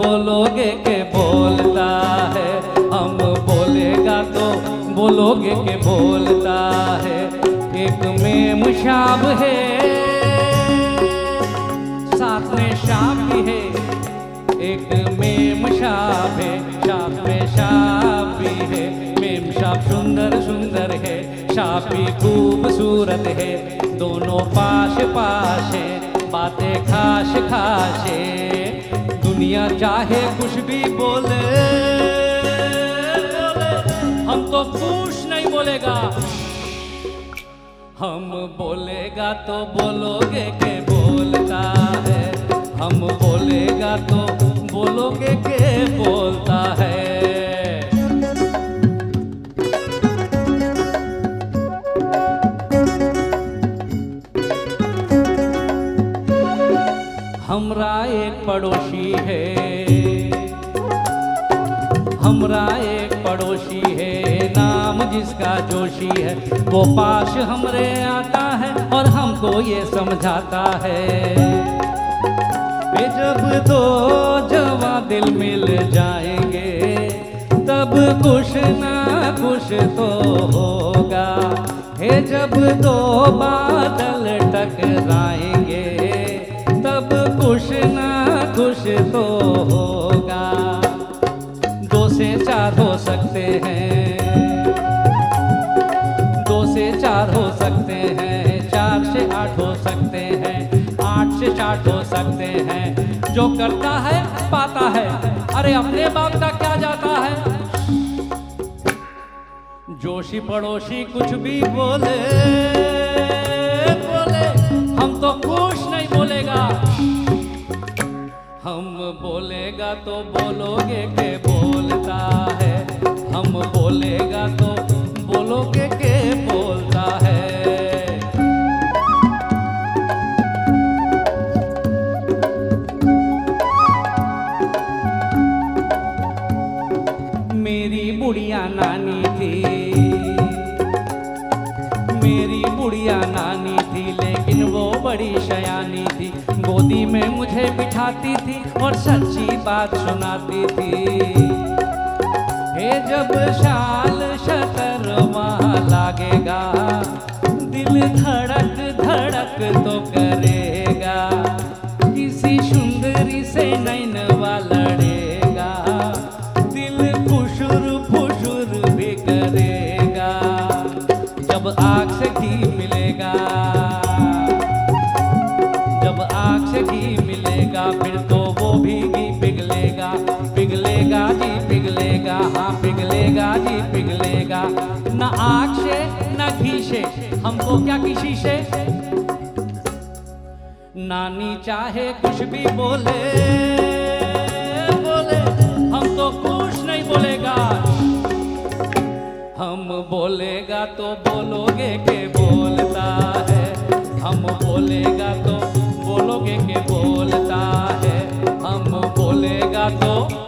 बोलोगे के बोलता है, हम बोलेगा तो बोलोगे के बोलता है। एक मेम शाब है, साथ में शाब भी है, एक मेम शाब है, शाब में शाब भी है। मेम शाब सुंदर सुंदर है, शाब भी खूबसूरत है, दोनों पास पास है, बातें खास खास है। दुनिया चाहे कुछ भी बोले, हम तो कुछ नहीं बोलेगा, हम बोलेगा तो बोलोगे के बोलता है, हम बोलेगा तो बोलोगे के बोलता है। हमरा एक पड़ोसी है, हमरा एक पड़ोसी है, नाम जिसका जोशी है। वो पास हमरे आता है और हमको ये समझाता है, जब दो जवा दिल मिल जाएंगे तब कुछ ना कुछ तो होगा। हे जब दो बादल टकराएंगे तब कुछ ना कुछ तो होगा। दो से चार हो सकते हैं, दो से चार हो सकते हैं, चार से आठ हो सकते हैं, आठ से 60 हो सकते हैं। जो करता है पाता है, अरे अपने बाप का क्या जाता है। जोशी पड़ोसी कुछ भी बोले बोले, हम तो कुछ नहीं बोलेगा, हम बोलेगा तो बोलोगे के बोलता है, हम बोलेगा तो बोलोगे के बोलता है। मेरी बुढ़िया नानी थी, मेरी बुढ़िया नानी थी, लेकिन वो बड़ी शयानी थी। गोदी में मुझे बिठाती थी और सच्ची बात सुनाती थी। हे जब शाल शतर वहाँ लागेगा, दिल धड़क धड़क तो करेगा। किसी सुंदरी से नैनवा लड़ेगा, दिल फुसुर फुसुर भी करेगा। जब आँख से घी मिलेगा, जब आँख से घी मिलेगा, फिर तो वो भी घी पिघलेगा, पिघलेगा जी पिघलेगा, हाँ पिघलेगा जी पिघलेगा। न आँख से न घी से, हमको क्या किसी से। नानी चाहे कुछ भी बोले बोले, हम तो कुछ नहीं बोलेगा, हम बोलेगा तो बोलोगे के बोलता है, हम बोलेगा तो बोलोगे के बोलता है, हम बोलेगा तो